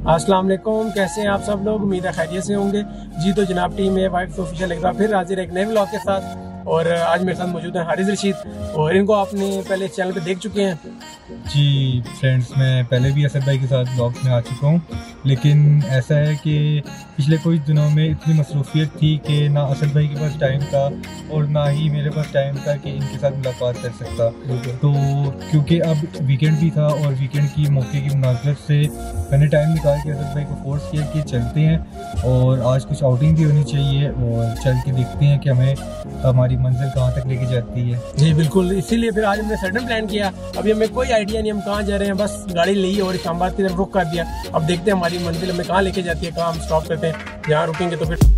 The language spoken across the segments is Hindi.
अस्सलाम वालेकुम, कैसे हैं आप सब लोग। उम्मीद है खैरियत से होंगे। जी तो जनाब, टीम है वाइफ ऑफिशियल एक बार फिर हाजिर एक नए व्लॉग के साथ। और आज मेरे साथ मौजूद है हारिस रशीद, और इनको आपने पहले चैनल पे देख चुके हैं। जी फ्रेंड्स, मैं पहले भी असद भाई के साथ ब्लॉग्स में आ चुका हूँ, लेकिन ऐसा है कि पिछले कुछ दिनों में इतनी मसरूफियत थी कि ना असद भाई के पास टाइम था और ना ही मेरे पास टाइम था कि इनके साथ मुलाकात कर सकता। तो क्योंकि अब वीकेंड भी था और वीकेंड की मौके की मुनासबत से मैंने टाइम निकाल के असद भाई को फोर्स किया कि चलते हैं और आज कुछ आउटिंग भी होनी चाहिए और चल के देखते हैं कि हमें हमारी मंजिल कहाँ तक लेके जाती है। जी बिल्कुल, इसीलिए फिर आज हमने सडन प्लान किया। अभी हमें कोई आइडिया नहीं हम कहाँ जा रहे हैं, बस गाड़ी ली और इस्लामाबाद की तरफ रुख कर दिया। अब देखते हैं हमारी मंजिल हमें कहाँ लेके जाती है, कहाँ हम स्टॉप करते हैं, जहाँ रुकेंगे तो फिर।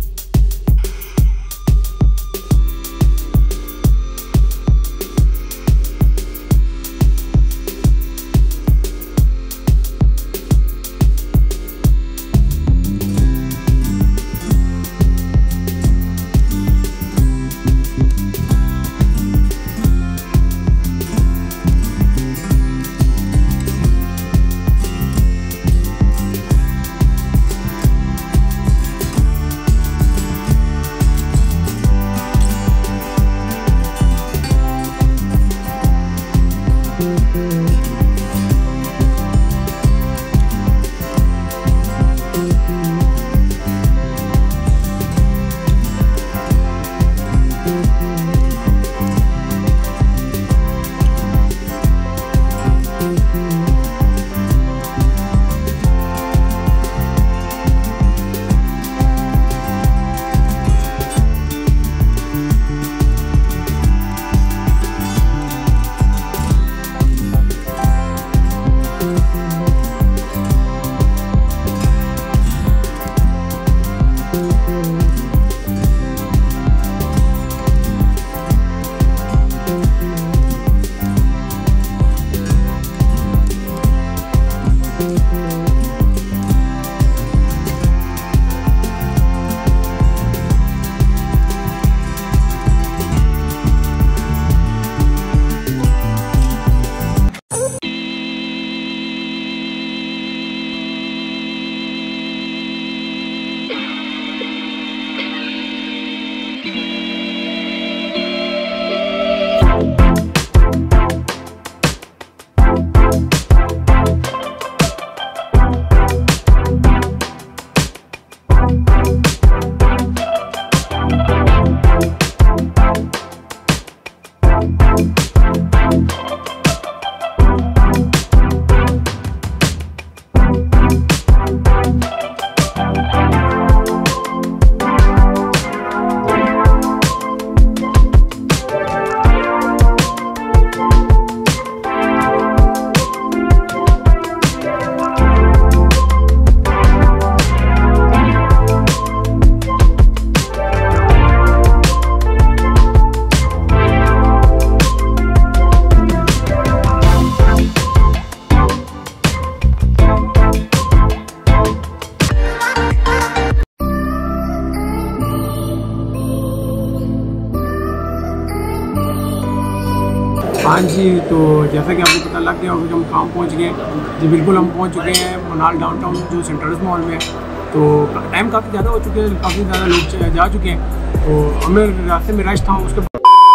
हाँ जी, तो जैसा कि आपको पता लग गया होगा कि हम कहाँ पहुँच गए। जी बिल्कुल, हम पहुँच चुके हैं मनाल डाउनटाउन जो सेंटर्स मॉल में है। तो टाइम काफ़ी ज़्यादा हो चुके हैं, काफ़ी ज़्यादा लोग जा चुके हैं। तो हमें रास्ते में रश था, उसके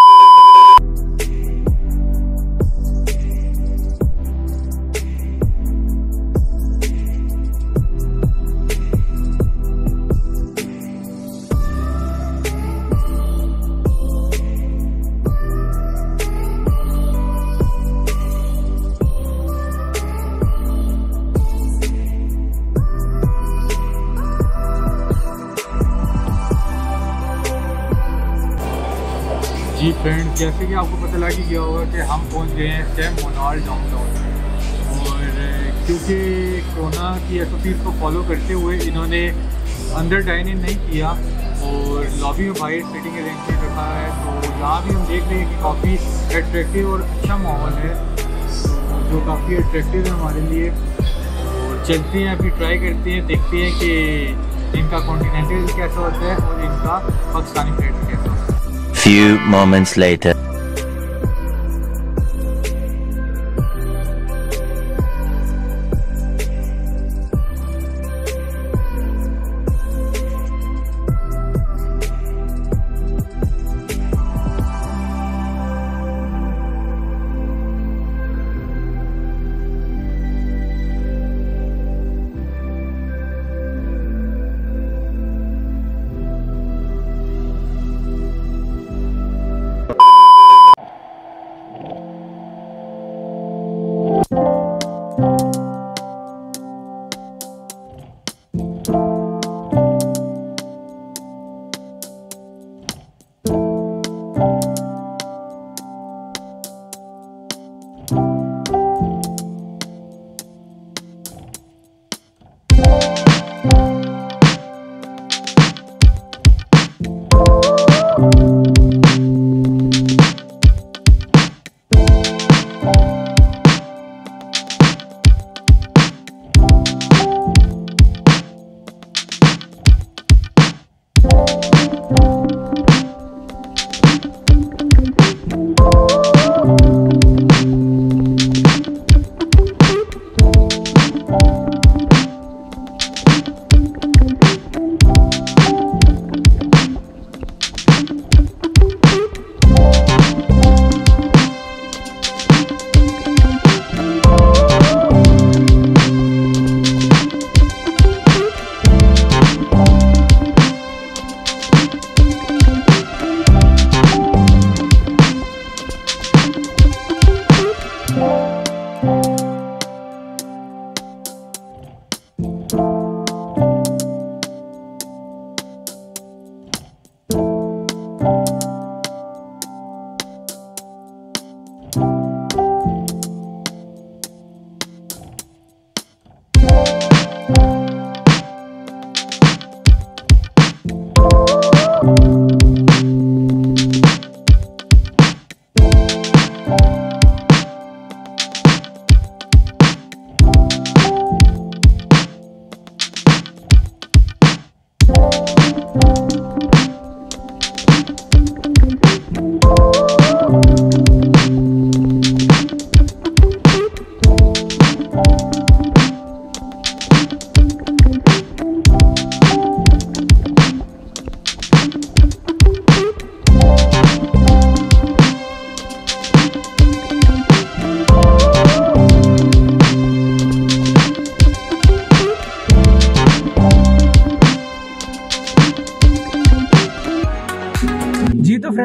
जी फ्रेंड, जैसे कि आपको पता लग ही गया होगा कि हम पहुंच गए हैं मोनाल डाउनटाउन। और क्योंकि कोरोना की SOPs को फॉलो करते हुए इन्होंने अंदर डाइन इन नहीं किया और लॉबी में बाहर सीटिंग अरेंजमेंट रखा है। तो यहाँ भी हम देख रहे हैं कि काफ़ी एट्रैक्टिव और अच्छा माहौल है, जो काफ़ी एट्रैक्टिव है हमारे लिए। और चलते हैं, अभी ट्राई करते हैं, देखते हैं कि इनका कॉन्टिनेंटल कैसा होता है और इनका पाकिस्तानी प्लेट कैसा होता है। Few moments later.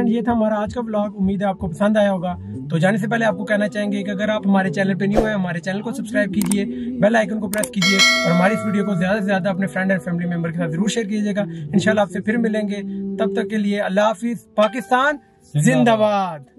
फ्रेंड, ये था हमारा आज का व्लॉग। उम्मीद है आपको पसंद आया होगा। तो जाने से पहले आपको कहना चाहेंगे कि अगर आप हमारे चैनल पे न्यू हैं, हमारे चैनल को सब्सक्राइब कीजिए, बेल आइकन को प्रेस कीजिए और हमारी इस वीडियो को ज्यादा से ज्यादा अपने फ्रेंड एंड फैमिली मेंबर के साथ जरूर शेयर कीजिएगा। इंशाल्लाह आपसे फिर मिलेंगे, तब तक के लिए अल्लाह हाफिज। पाकिस्तान जिंदाबाद।